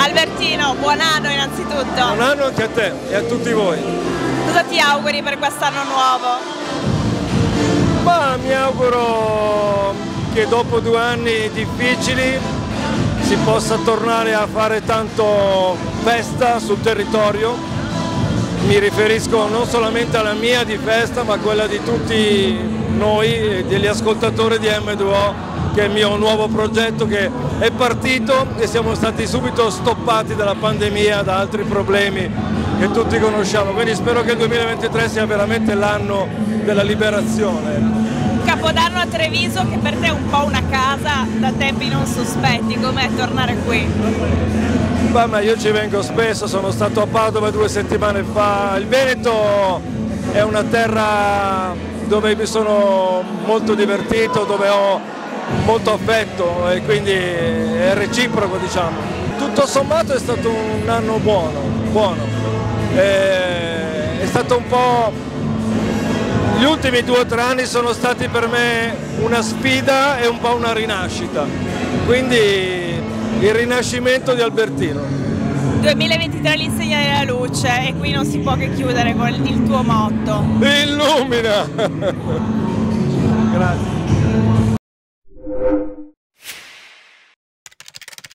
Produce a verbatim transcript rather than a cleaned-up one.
Albertino, buon anno innanzitutto. Buon anno anche a te e a tutti voi. Cosa ti auguri per quest'anno nuovo? Ma mi auguro che dopo due anni difficili si possa tornare a fare tanto festa sul territorio. Mi riferisco non solamente alla mia di festa, ma a quella di tutti noi e degli ascoltatori di M due O, che è il mio nuovo progetto che è partito e siamo stati subito stoppati dalla pandemia, da altri problemi che tutti conosciamo. Quindi spero che il duemilaventitré sia veramente l'anno della liberazione. Capodanno a Treviso, che per te è un po' una casa da tempi non sospetti, com'è tornare qui? Beh, ma io ci vengo spesso, sono stato a Padova due settimane fa. Il Veneto è una terra dove mi sono molto divertito, dove ho molto affetto e quindi è reciproco, diciamo. Tutto sommato è stato un anno buono, buono. È stato un po'... Gli ultimi due o tre anni sono stati per me una sfida e un po' una rinascita, quindi il rinascimento di Albertino. duemilaventitré all'insegna della luce e qui non si può che chiudere con il tuo motto. Illumina! Grazie.